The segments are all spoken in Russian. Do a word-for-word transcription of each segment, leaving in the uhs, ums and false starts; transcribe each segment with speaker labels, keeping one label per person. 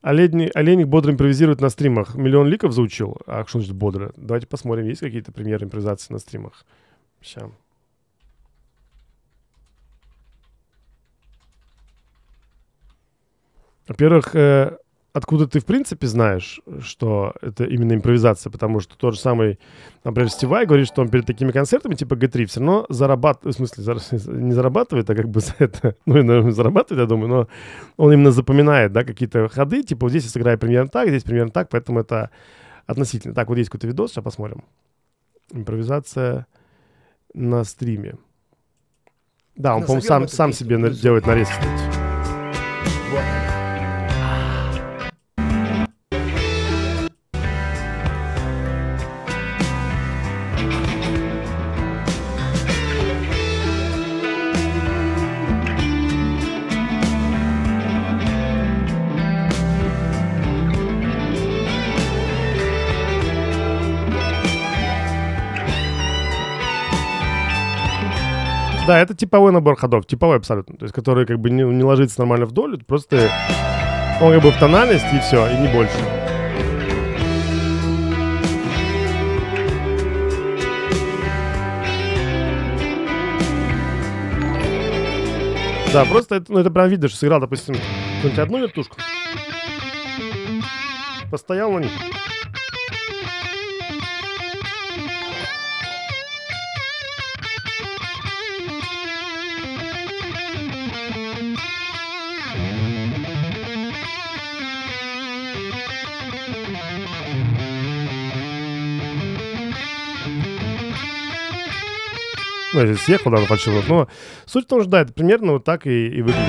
Speaker 1: Олень, Олейник бодро импровизирует на стримах. Миллион ликов заучил. А что значит бодро? Давайте посмотрим, есть какие-то примеры импровизации на стримах. Сейчас. Во-первых, э, откуда ты в принципе знаешь, что это именно импровизация? Потому что тот же самый, например, Стивай говорит, что он перед такими концертами типа джи три все равно зарабатывает, в смысле, зар- не зарабатывает, а как бы за это, ну, наверное, зарабатывает, я думаю, но он именно запоминает, да, какие-то ходы, типа вот здесь я сыграю примерно так, здесь примерно так, поэтому это относительно. Так, вот есть какой-то видос, сейчас посмотрим. Импровизация на стриме. Да, он, по-моему, сам, сам себе на- делает нарез, кстати. Да, это типовой набор ходов, типовой абсолютно, то есть который как бы не, не ложится нормально в долю, просто он как бы в тональность и все, и не больше. Да, просто это, ну, это прям видно, что сыграл, допустим, какую-нибудь одну вертушку, постоял на них. Ну, я здесь съехал, да, на фальшивую. Но суть в том, что да, это примерно вот так и, и выглядит.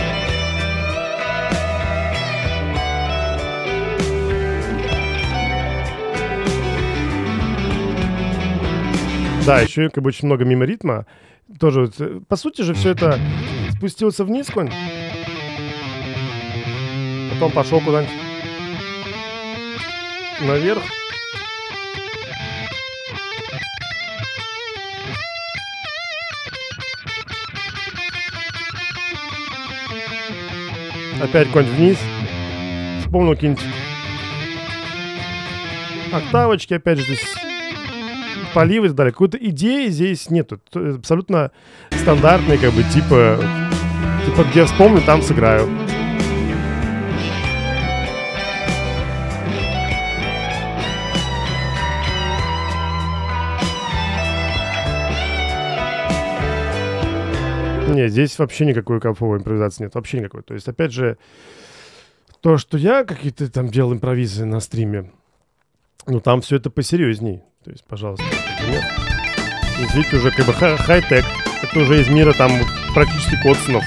Speaker 1: Да, еще как бы очень много мимо ритма. Тоже, вот, по сути же, все это спустился вниз конь. Потом пошел куда-нибудь наверх. Опять конь вниз. Вспомнил какие-нибудь октавочки, опять же, здесь поливы и так далее. Какой-то идеи здесь нету. Это абсолютно стандартный, как бы, типа, типа, где вспомню, там сыграю. Не, здесь вообще никакой кайфовой импровизации нет, вообще никакой. То есть, опять же, то, что я какие-то там делал импровизы на стриме, ну, там все это посерьезней. То есть, пожалуйста, нет. Здесь, видите, уже как бы хай-тек. Это уже из мира там практически Котсонов.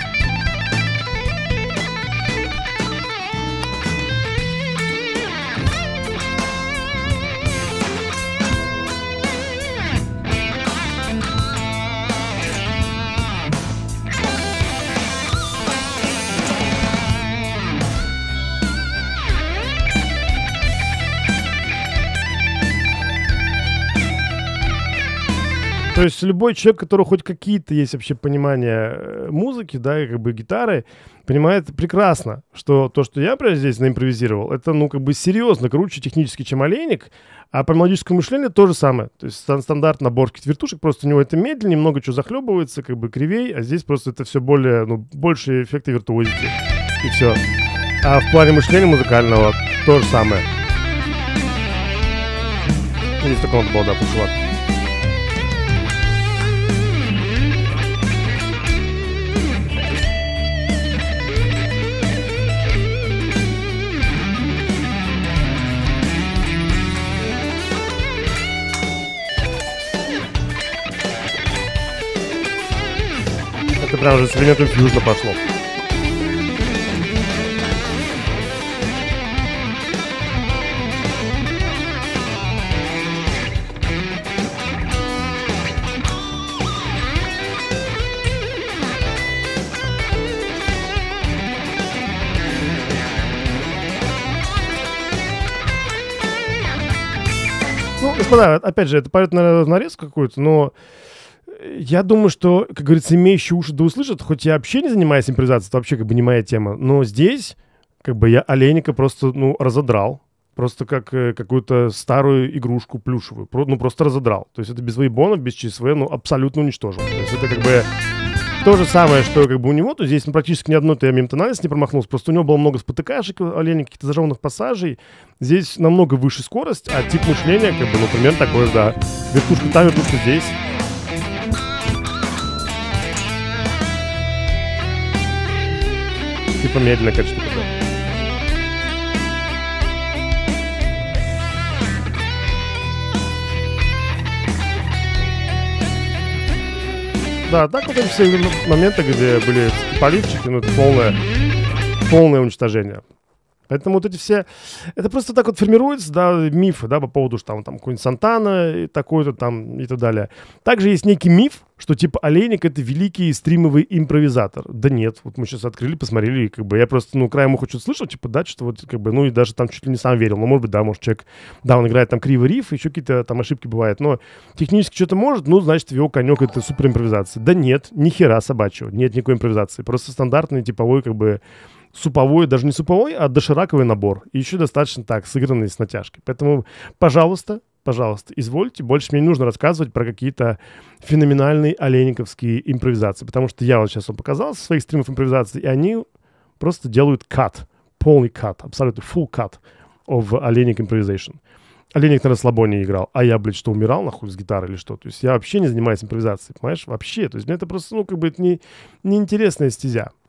Speaker 1: То есть любой человек, у которого хоть какие-то есть вообще понимания музыки, да, и как бы гитары, понимает прекрасно, что то, что я, например, здесь наимпровизировал, это, ну, как бы серьезно круче технически, чем Олейник, а по мелодическому мышлению то же самое. То есть стандарт набор вертушек, просто у него это медленнее, много чего захлебывается, как бы кривей, а здесь просто это все более, ну, больше эффекта виртуозити, и все. А в плане мышления музыкального то же самое. Здесь такой вот был, да, чувак. Это прям уже с элементом фьюжна пошло. Ну, господа, опять же, это пойдет, наверное, в нарезку какую-то, но я думаю, что, как говорится, имеющие уши да услышат, хоть я вообще не занимаюсь импровизацией, это вообще как бы не моя тема, но здесь как бы я Олейника просто, ну, разодрал. Просто как э, какую-то старую игрушку плюшевую. Про- ну, просто разодрал. То есть это без вейбонов, без ЧСВ, ну, абсолютно уничтожил. То есть это как бы то же самое, что как бы у него. То есть здесь ну, практически ни одной-то я мимо тональности не промахнулся. Просто у него было много спотыкашек, у Олейника каких-то зажеванных пассажей. Здесь намного выше скорость, а тип мышления, как бы, ну, примерно такой же, да. Вертушка там, вертушка здесь. Типа медленная какая-то штука, да. Да, так вот эти все моменты, где были поливчики, ну, это полное, полное уничтожение. Поэтому вот эти все... Это просто так вот формируется, да, мифы, да, по поводу, что там, там какой-нибудь Сантана и такой-то там и так далее. Также есть некий миф, что типа Олейник — это великий стримовый импровизатор. Да нет, вот мы сейчас открыли, посмотрели, и как бы я просто, ну, краем уха что-то слышал, типа, да, что вот, как бы, ну, и даже там чуть ли не сам верил. Ну, может быть, да, может, человек, да, он играет там кривый риф, еще какие-то там ошибки бывают, но технически что-то может, ну, значит, его конек — это супер импровизация. Да нет, ни хера собачьего, нет никакой импровизации. Просто стандартный типовой, как бы, суповой, даже не суповой, а дошираковый набор. И еще достаточно так, сыгранный с натяжкой. Поэтому, пожалуйста, пожалуйста, извольте. Больше мне не нужно рассказывать про какие-то феноменальные олейниковские импровизации. Потому что я вот сейчас вам показал со своих стримов импровизации, и они просто делают cut, полный cut, абсолютно full cut of Олейник improvisation. Олейник на расслабоне играл, а я, блядь, что, умирал нахуй с гитары или что? То есть я вообще не занимаюсь импровизацией, понимаешь? Вообще. То есть мне это просто, ну, как бы это не, неинтересная стезя.